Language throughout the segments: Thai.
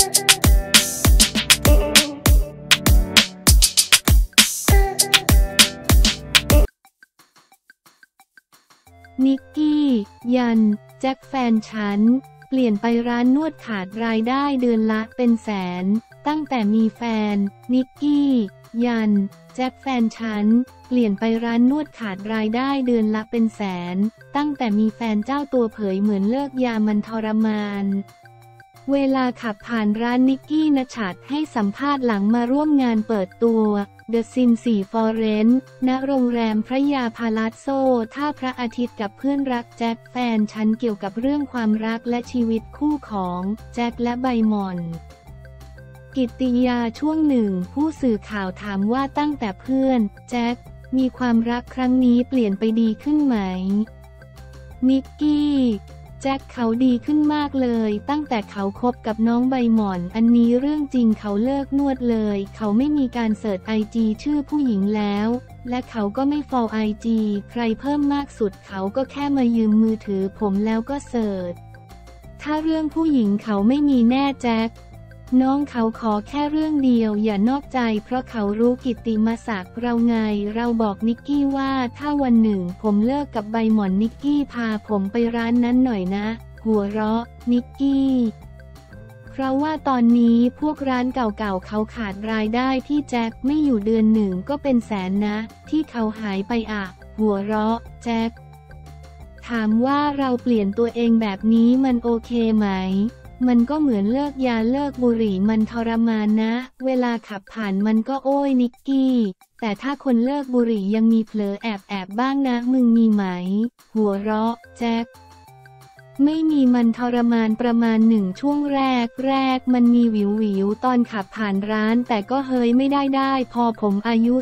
นิกกี้ยันแจ็คแฟนฉันเปลี่ยนไปร้านนวดขาดรายได้เดือนละเป็นแสนตั้งแต่มีแฟนนิกกี้ยันแจ็คแฟนฉันเปลี่ยนไปร้านนวดขาดรายได้เดือนละเป็นแสนตั้งแต่มีแฟนเจ้าตัวเผยเหมือนเลิกยามันทรมานเวลาขับผ่านร้านนิกกี้ณชัดให้สัมภาษณ์หลังมาร่วมงานเปิดตัวเดอะซิน4 ฟอเรนซ์ณโรงแรมพระยาพาลาโซท่าพระอาทิตย์กับเพื่อนรักแจ็คแฟนฉันเกี่ยวกับเรื่องความรักและชีวิตคู่ของแจ็คและใบหม่อนกิตติยาช่วงหนึ่งผู้สื่อข่าวถามว่าตั้งแต่เพื่อนแจ็คมีความรักครั้งนี้เปลี่ยนไปดีขึ้นไหมนิกกี้แจ็คเขาดีขึ้นมากเลยตั้งแต่เขาคบกับน้องใบหม่อนอันนี้เรื่องจริงเขาเลิกนวดเลยเขาไม่มีการเสิร์ชIGชื่อผู้หญิงแล้วและเขาก็ไม่ฟอลIGใครเพิ่มมากสุดเขาก็แค่มายืมมือถือผมแล้วก็เสิร์ชถ้าเรื่องผู้หญิงเขาไม่มีแน่แจ็คน้องเขาขอแค่เรื่องเดียวอย่านอกใจเพราะเขารู้กิตติมศักดิ์เราไงเราบอกนิกกี้ว่าถ้าวันหนึ่งผมเลิกกับใบหม่อนนิกกี้พาผมไปร้านนั้นหน่อยนะหัวเราะนิกกี้เพราะว่าตอนนี้พวกร้านเก่าๆเขาขาดรายได้ที่แจ็คไม่อยู่เดือนหนึ่งก็เป็นแสนนะที่เขาหายไปอ่ะหัวเราะแจ็คถามว่าเราเปลี่ยนตัวเองแบบนี้มันโอเคไหมมันก็เหมือนเลิกยาเลิกบุหรี่มันทรมานนะเวลาขับผ่านมันก็โอ้ยนิกกี้แต่ถ้าคนเลิกบุหรี่ยังมีเผลอแอบบ้างนะมึงมีไหมหัวเราะแจ็คไม่มีมันทรมานประมาณ1 ช่วงแรกมันมีวิวตอนขับผ่านร้านแต่ก็เฮ้ยไม่ได้พอผมอายุ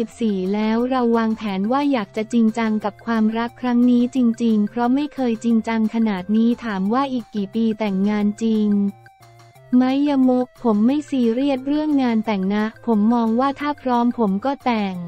34แล้วเราวางแผนว่าอยากจะจริงจังกับความรักครั้งนี้จริงๆเพราะไม่เคยจริงจังขนาดนี้ถามว่าอีกกี่ปีแต่งงานจริงไหมยมกผมไม่ซีเรียสเรื่องงานแต่งนะผมมองว่าถ้าพร้อมผมก็แต่ง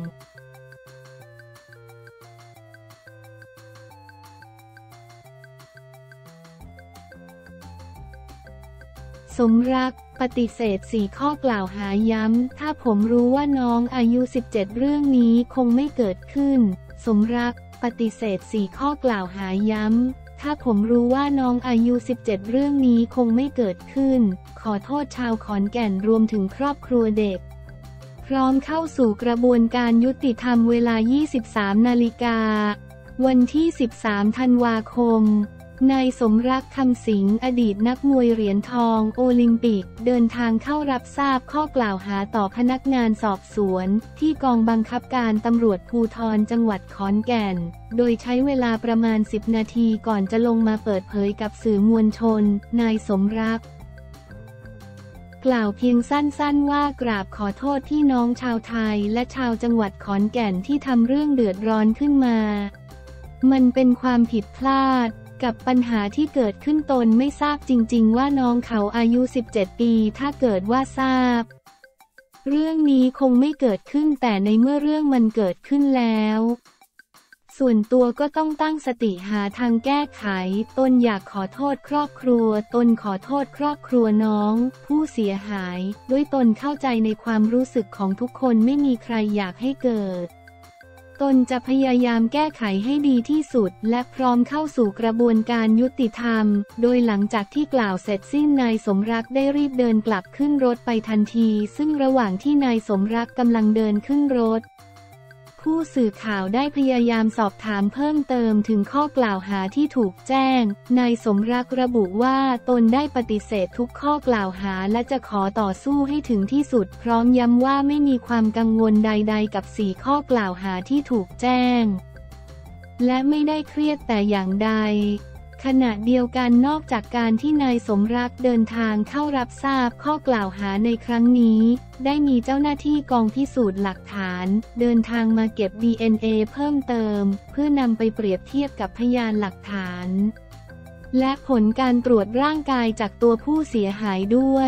สมรักปฏิเสธ4 ข้อกล่าวหาย้ำถ้าผมรู้ว่าน้องอายุ17เรื่องนี้คงไม่เกิดขึ้นสมรักปฏิเสธ4 ข้อกล่าวหาย้ำถ้าผมรู้ว่าน้องอายุ17เรื่องนี้คงไม่เกิดขึ้นขอโทษชาวขอนแก่นรวมถึงครอบครัวเด็กพร้อมเข้าสู่กระบวนการยุติธรรมเวลา 23 นาฬิกาวันที่13 ธันวาคมนายสมรักคำสิงห์อดีตนักมวยเหรียญทองโอลิมปิกเดินทางเข้ารับทราบข้อกล่าวหาต่อพนักงานสอบสวนที่กองบังคับการตำรวจภูธรจังหวัดขอนแก่นโดยใช้เวลาประมาณ10 นาทีก่อนจะลงมาเปิดเผยกับสื่อมวลชนนายสมรักกล่าวเพียงสั้นๆว่ากราบขอโทษที่น้องชาวไทยและชาวจังหวัดขอนแก่นที่ทำเรื่องเดือดร้อนขึ้นมามันเป็นความผิดพลาดกับปัญหาที่เกิดขึ้นตนไม่ทราบจริงๆว่าน้องเขาอายุ17 ปีถ้าเกิดว่าทราบเรื่องนี้คงไม่เกิดขึ้นแต่ในเมื่อเรื่องมันเกิดขึ้นแล้วส่วนตัวก็ต้องตั้งสติหาทางแก้ไขตนอยากขอโทษครอบครัวตนขอโทษครอบครัวน้องผู้เสียหายด้วยตนเข้าใจในความรู้สึกของทุกคนไม่มีใครอยากให้เกิดตนจะพยายามแก้ไขให้ดีที่สุดและพร้อมเข้าสู่กระบวนการยุติธรรมโดยหลังจากที่กล่าวเสร็จสิ้นนายสมรักได้รีบเดินกลับขึ้นรถไปทันทีซึ่งระหว่างที่นายสมรักกำลังเดินขึ้นรถผู้สื่อข่าวได้พยายามสอบถามเพิ่มเติมถึงข้อกล่าวหาที่ถูกแจ้งนายสมรักระบุว่าตนได้ปฏิเสธทุกข้อกล่าวหาและจะขอต่อสู้ให้ถึงที่สุดพร้อมย้ำว่าไม่มีความกังวลใดๆกับ4 ข้อกล่าวหาที่ถูกแจ้งและไม่ได้เครียดแต่อย่างใดขณะเดียวกันนอกจากการที่นายสมรักเดินทางเข้ารับทราบข้อกล่าวหาในครั้งนี้ได้มีเจ้าหน้าที่กองพิสูจน์หลักฐานเดินทางมาเก็บ DNA เพิ่มเติมเพื่อนำไปเปรียบเทียบกับพยานหลักฐานและผลการตรวจร่างกายจากตัวผู้เสียหายด้วย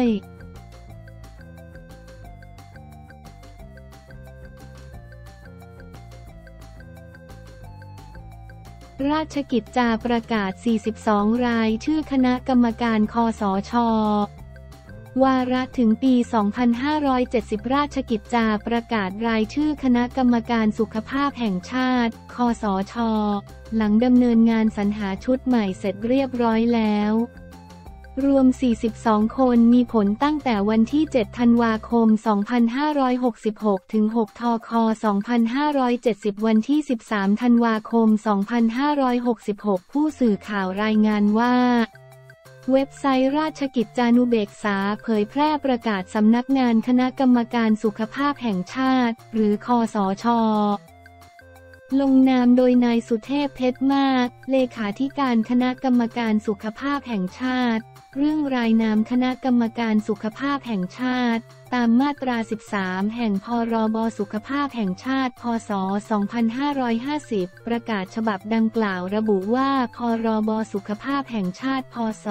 ราชกิจจาประกาศ42 รายชื่อคณะกรรมการคสช.ววาระถึงปี 2570 ราชกิจจาประกาศรายชื่อคณะกรรมการสุขภาพแห่งชาติ คสช.หลังดำเนินงานสรรหาชุดใหม่เสร็จเรียบร้อยแล้วรวม 42 คนมีผลตั้งแต่วันที่ 7 ธันวาคม 2566 ถึง 6 ธค. 2570 วันที่ 13 ธันวาคม 2566 ผู้สื่อข่าวรายงานว่าเว็บไซต์ราชกิจจานุเบกษาเผยแพร่ประกาศสำนักงานคณะกรรมการสุขภาพแห่งชาติ หรือคสช.ลงนามโดยนายสุเทพเพชรมากเลขาธิการคณะกรรมการสุขภาพแห่งชาติเรื่องรายนามคณะกรรมการสุขภาพแห่งชาติตามมาตรา 13 แห่งพรบสุขภาพแห่งชาติพ.ศ. 2550 ประกาศฉบับดังกล่าวระบุว่าพรบสุขภาพแห่งชาติพ.ศ.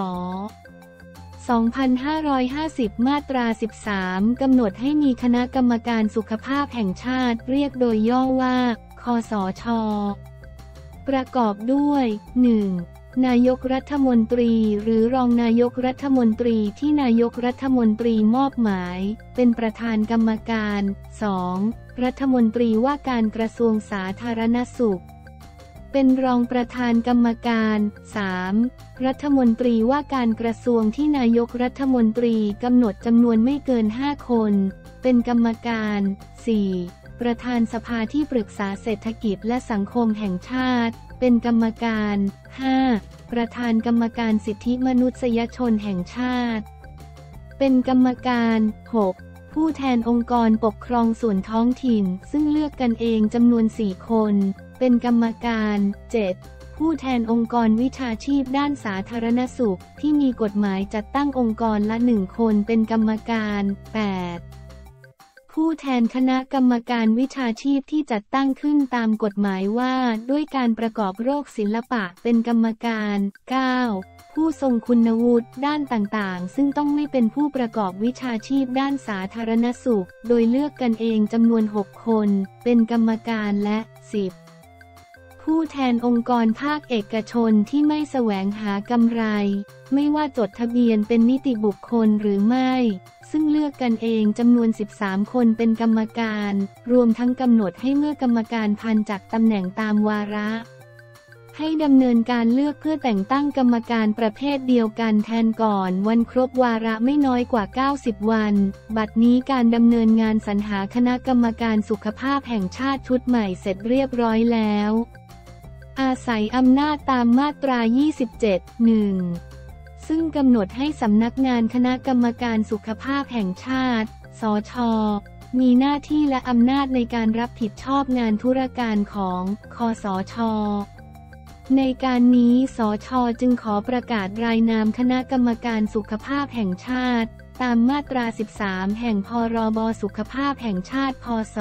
2550 มาตรา 13 กำหนดให้มีคณะกรรมการสุขภาพแห่งชาติเรียกโดยย่อว่าคสช.ประกอบด้วย 1. นายกรัฐมนตรีหรือรองนายกรัฐมนตรีที่นายกรัฐมนตรีมอบหมายเป็นประธานกรรมการ 2. รัฐมนตรีว่าการกระทรวงสาธารณสุขเป็นรองประธานกรรมการ 3. รัฐมนตรีว่าการกระทรวงที่นายกรัฐมนตรีกำหนดจำนวนไม่เกิน 5 คนเป็นกรรมการ 4. ประธานสภาที่ปรึกษาเศรษฐกิจและสังคมแห่งชาติเป็นกรรมการ 5. ประธานกรรมการสิทธิมนุษยชนแห่งชาติเป็นกรรมการ 6. ผู้แทนองค์กรปกครองส่วนท้องถิ่นซึ่งเลือกกันเองจำนวน 4 คนเป็นกรรมการ 7. ผู้แทนองค์กรวิชาชีพด้านสาธารณสุขที่มีกฎหมายจัดตั้งองค์กรละ 1 คนเป็นกรรมการ 8. ผู้แทนคณะกรรมการวิชาชีพที่จัดตั้งขึ้นตามกฎหมายว่าด้วยการประกอบโรคศิลปะเป็นกรรมการ 9. ผู้ทรงคุณวุฒิด้านต่างๆซึ่งต้องไม่เป็นผู้ประกอบวิชาชีพด้านสาธารณสุขโดยเลือกกันเองจำนวน 6 คนเป็นกรรมการและ 10. ผู้แทนองค์กรภาคเอกชนที่ไม่แสวงหากำไรไม่ว่าจดทะเบียนเป็นนิติบุคคลหรือไม่ซึ่งเลือกกันเองจำนวน 13 คนเป็นกรรมการรวมทั้งกำหนดให้เมื่อกรรมการพ้นจากตำแหน่งตามวาระให้ดำเนินการเลือกเพื่อแต่งตั้งกรรมการประเภทเดียวกันแทนก่อนวันครบวาระไม่น้อยกว่า 90 วันบัดนี้การดำเนินงานสรรหาคณะกรรมการสุขภาพแห่งชาติชุดใหม่เสร็จเรียบร้อยแล้วอาศัยอำนาจตามมาตรา 27.1 ซึ่งกำหนดให้สำนักงานคณะกรรมการสุขภาพแห่งชาติสช.มีหน้าที่และอำนาจในการรับผิดชอบงานธุรการของคสช.ในการนี้สช.จึงขอประกาศรายนามคณะกรรมการสุขภาพแห่งชาติตามมาตรา 13 แห่งพรบสุขภาพแห่งชาติพ.ศ.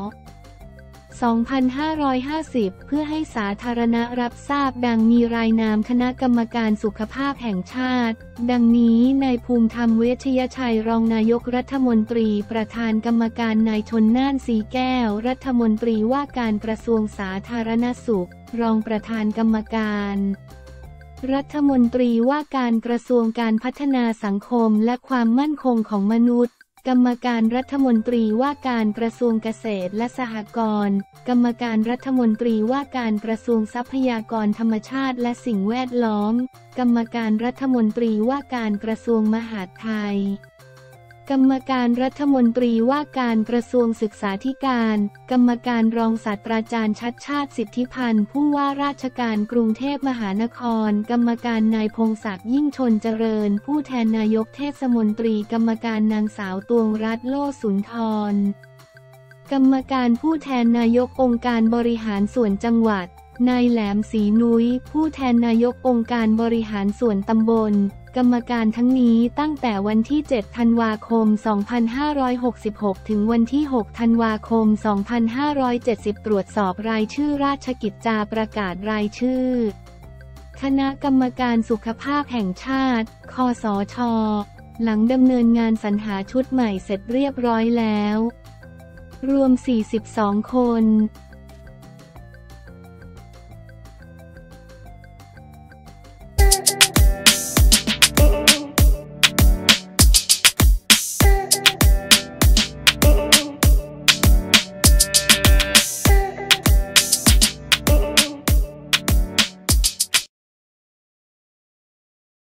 2550 เพื่อให้สาธารณะรับทราบดังมีรายนามคณะกรรมการสุขภาพแห่งชาติดังนี้นายภูมิธรรมเวชยชัยรองนายกรัฐมนตรีประธานกรรมการนายชลน่านสีแก้วรัฐมนตรีว่าการกระทรวงสาธารณสุขรองประธานกรรมการรัฐมนตรีว่าการกระทรวงการพัฒนาสังคมและความมั่นคงของมนุษย์กรรมการรัฐมนตรีว่าการกระทรวงเกษตรและสหกรณ์กรรมการรัฐมนตรีว่าการกระทรวงทรัพยากรธรรมชาติและสิ่งแวดล้อมกรรมการรัฐมนตรีว่าการกระทรวงมหาดไทยกรรมการรัฐมนตรีว่าการกระทรวงศึกษาธิการกรรมการรองศาสตราจารย์ชัดชาติสิทธิพันธ์ผู้ว่าราชการกรุงเทพมหานครกรรมการนายพงศักดิ์ยิ่งชนเจริญผู้แทนนายกเทศมนตรีกรรมการนางสาวตวงรัตน์โลสุนทรกรรมการผู้แทนนายกองค์การบริหารส่วนจังหวัดนายแหลมศรีนุ้ยผู้แทนนายกองค์การบริหารส่วนตำบลกรรมการทั้งนี้ตั้งแต่วันที่ 7 ธันวาคม 2566 ถึงวันที่ 6 ธันวาคม 2570 ตรวจสอบรายชื่อราชกิจจาประกาศรายชื่อคณะกรรมการสุขภาพแห่งชาติคสช.หลังดำเนินงานสรรหาชุดใหม่เสร็จเรียบร้อยแล้วรวม 42 คน